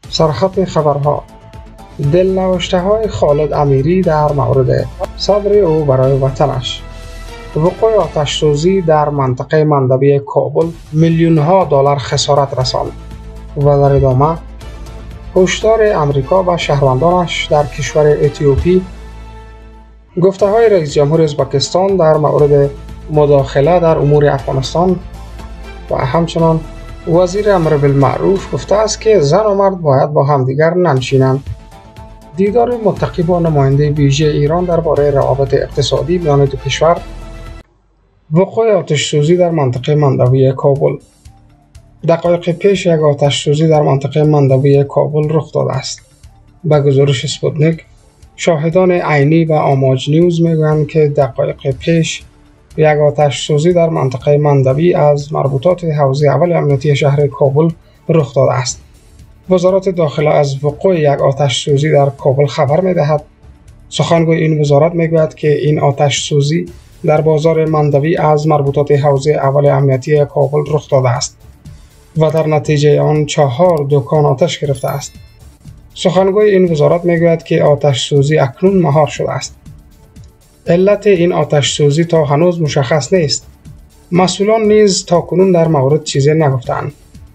سرخط خبرها: دلنوشته های خالد امیری در مورد صبر او برای وطنش. وقوع آتش سوزی در منطقه مندبی کابل میلیون ها دلار خسارت رساند. و در ادامه هشدار امریکا به شهروندانش در کشور اتیوپی. گفته های رئیس جمهور ازبکستان در مورد مداخله در امور افغانستان. و همچنان وزیر امر بالمعروف گفته است که زن و مرد باید با همدیگر ننشینند. دیدار متقی با نماینده ویژه ایران درباره روابط اقتصادی میان دو کشور. وقوع آتش سوزی در منطقه مندوی کابل. دقایق پیش یک آتش سوزی در منطقه مندوی کابل رخ داده است. به گزارش سپوتنیک، شاهدان عینی و آماج نیوز میگویند که دقایق پیش یک آتش سوزی در منطقه مندوی از مربوطات حوزه اول امنیتی شهر کابل رخ داده است. وزارت داخله از وقوع یک آتش سوزی در کابل خبر می‌دهد. سخنگوی این وزارت میگوید که این آتش سوزی در بازار مندوی از مربوطات حوزه اول امنیتی کابل رخ داده است و در نتیجه آن 4 دکان آتش گرفته است. سخنگوی این وزارت میگوید که آتش سوزی اکنون مهار شده است. علت این آتش سوزی تا هنوز مشخص نیست. مسئولان نیز تاکنون در مورد چیزی نگفتند.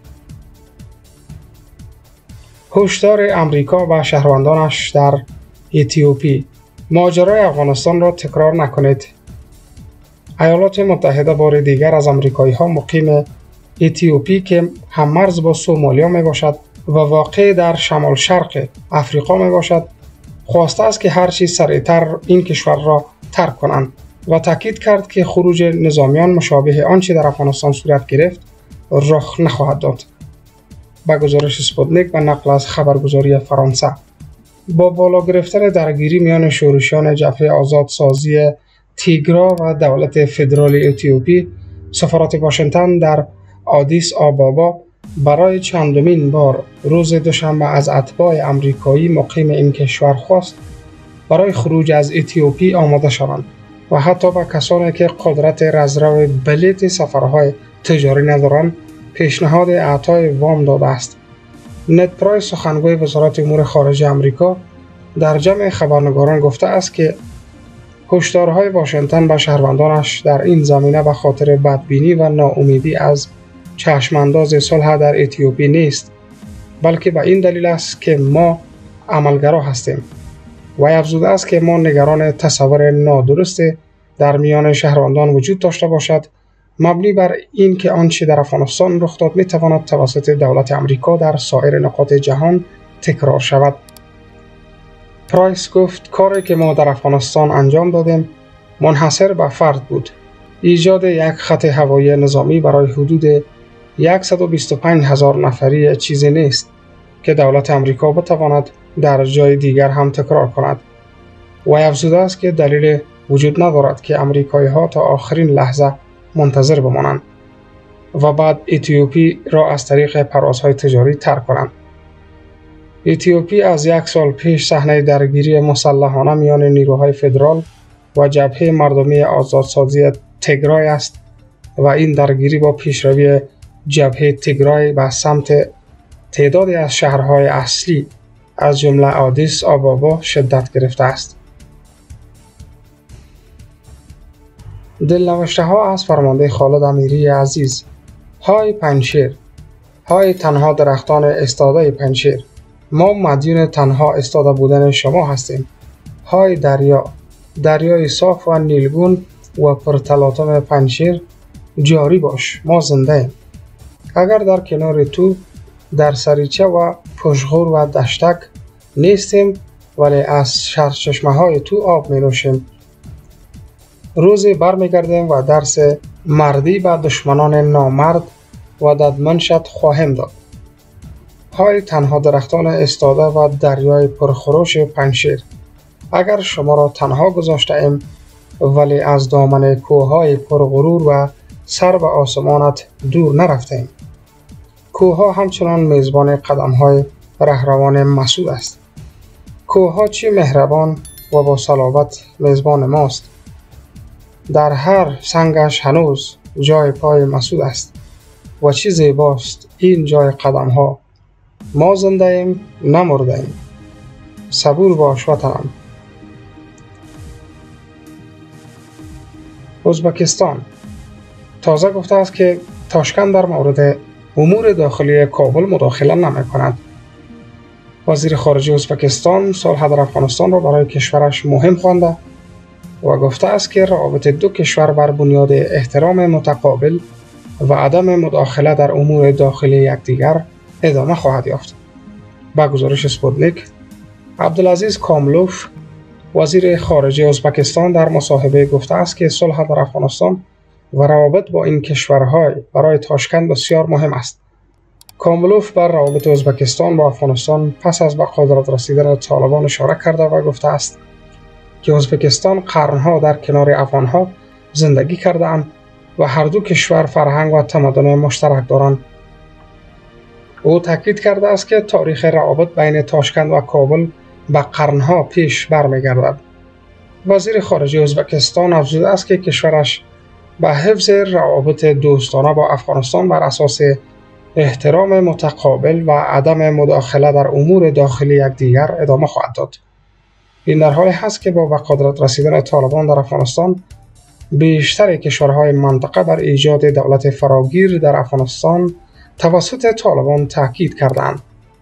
هشدار امریکا و شهروندانش در اتیوپی: ماجرای افغانستان را تکرار نکنید. ایالات متحده بار دیگر از امریکایی‌ها مقیم اتیوپی که هممرز با سومالیا می باشد و واقع در شمال شرق افریقا می باشد خواسته است که هر چیز سریعتر این کشور را ترک کنند و تاکید کرد که خروج نظامیان مشابه آنچه در افغانستان صورت گرفت رخ نخواهد داد. با گزارش سپوتنیک و نقل از خبرگزاری فرانسه، با بالا گرفتن درگیری میان شورشیان جبهه آزادسازی تیگرا و دولت فدرال اتیوپی، سفارت واشنگتن در آدیس آبابا برای چندمین بار روز دوشنبه از اتباع امریکایی مقیم این کشور خواست برای خروج از اتیوپی آماده شوند و حتی به کسانی که قدرت رزرو بلیط سفرهای تجاری ندارند پیشنهاد اعطای وام داده است. نت پرایس، سخنگوی وزارت امور خارجه آمریکا، در جمع خبرنگاران گفته است که هشدارهای واشنگتن به شهروندانش در این زمینه به خاطر بدبینی و ناامیدی از چشمانداز صلح در اتیوپی نیست، بلکه به این دلیل است که ما عملگرا هستیم. و افزوده است که ما نگران تصور نادرست در میان شهروندان وجود داشته باشد مبنی بر این که آنچه در افغانستان رخ داد میتواند توسط دولت آمریکا در سایر نقاط جهان تکرار شود. پرایس گفت کاری که ما در افغانستان انجام دادیم منحصر به فرد بود. ایجاد یک خط هوایی نظامی برای حدود 125,000 نفری چیزی نیست که دولت آمریکا بتواند در جای دیگر هم تکرار کند. و افزوده است که دلیل وجود ندارد که امریکایی‌ها تا آخرین لحظه منتظر بمانند و بعد اتیوپی را از طریق پروازهای تجاری ترک کنند. اتیوپی از 1 سال پیش صحنه درگیری مسلحانه میان نیروهای فدرال و جبهه مردمی آزادسازی تیگرای است و این درگیری با پیشروی جبهه تیگرای به سمت تعدادی از شهرهای اصلی از جمله آدیس آبابا شدت گرفته است. دلنوشته ها از فرمانده خالد امیری عزیز. های پنجشیر، های تنها درختان استاده پنجشیر، ما مدیون تنها استاده بودن شما هستیم. های دریا، دریای صاف و نیلگون و پرتلاطم پنجشیر، جاری باش، ما زنده ایم. اگر در کنار تو در سریچه و پشغور و دشتک نیستیم ولی از سرچشمه های تو آب می نوشیم. روزی برمیگردیم و درس مردی به دشمنان نامرد و ددمنشت خواهیم داد. های تنها درختان استاده و دریای پرخروش پنجشیر، اگر شما را تنها گذاشته ایم ولی از دامن کوههای پرغرور و سر به آسمانت دور نرفتیم. کوهها همچنان میزبان قدمهای رهروان مسعود است. کوهها چه مهربان و با صلابت میزبان ماست. در هر سنگش هنوز جای پای مسعود است و چه زیباست این جای قدمها. ما زنده ایم نمرده ایم. صبور باش وطنم. ازبکستان تازه گفته است که تاشکند در مورد امور داخلی کابل مداخله نمی کند. وزیر خارجه ازبکستان صلح در افغانستان را برای کشورش مهم خوانده و گفته است که روابط دو کشور بر بنیاد احترام متقابل و عدم مداخله در امور داخلی یکدیگر ادامه خواهد یافت. با گزارش اسپوتنیک، عبدالعزیز کاملوف وزیر خارجه ازبکستان در مصاحبه گفته است که صلح در افغانستان و روابط با این کشورها برای تاشکند بسیار مهم است. کاملوف بر روابط ازبکستان با افغانستان پس از به قدرت رسیدن طالبان اشاره کرده و گفته است که ازبکستان قرنها در کنار افغانها زندگی کرده‌اند و هر دو کشور فرهنگ و تمدن مشترک دارند. او تاکید کرده است که تاریخ روابط بین تاشکند و کابل به قرنها پیش برمیگردد. وزیر خارجه ازبکستان افزوده است که کشورش به حفظ روابط دوستانه با افغانستان بر اساس احترام متقابل و عدم مداخله در امور داخلی یکدیگر ادامه خواهد داد. این در حالی است که با به قدرت رسیدن طالبان در افغانستان بیشتر کشورهای منطقه بر ایجاد دولت فراگیر در افغانستان توسط طالبان تاکید کردند.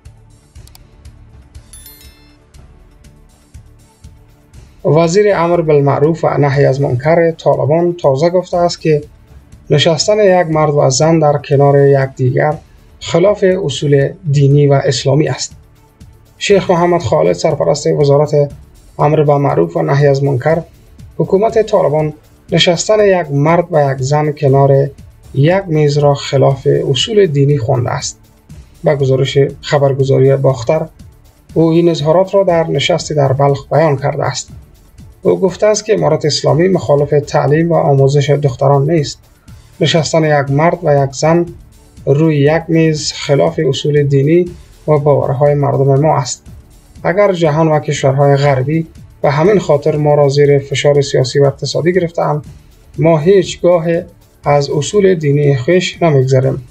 وزیر امر بالمعروف و نهی از منکر طالبان تازه گفته است که نشستن یک مرد و زن در کنار یکدیگر خلاف اصول دینی و اسلامی است. شیخ محمد خالد سرپرست وزارت امر بالمعروف و نهی از منکر حکومت طالبان نشستن یک مرد و یک زن کنار یک میز را خلاف اصول دینی خوانده است. با گزارش خبرگزاری باختر، او این اظهارات را در نشستی در بلخ بیان کرده است. او گفته است که امارت اسلامی مخالف تعلیم و آموزش دختران نیست. نشستن یک مرد و یک زن روی یک میز خلاف اصول دینی و باورهای مردم ما است. اگر جهان و کشورهای غربی به همین خاطر ما را زیر فشار سیاسی و اقتصادی گرفتند، ما هیچگاه از اصول دینی خویش نمیگذریم.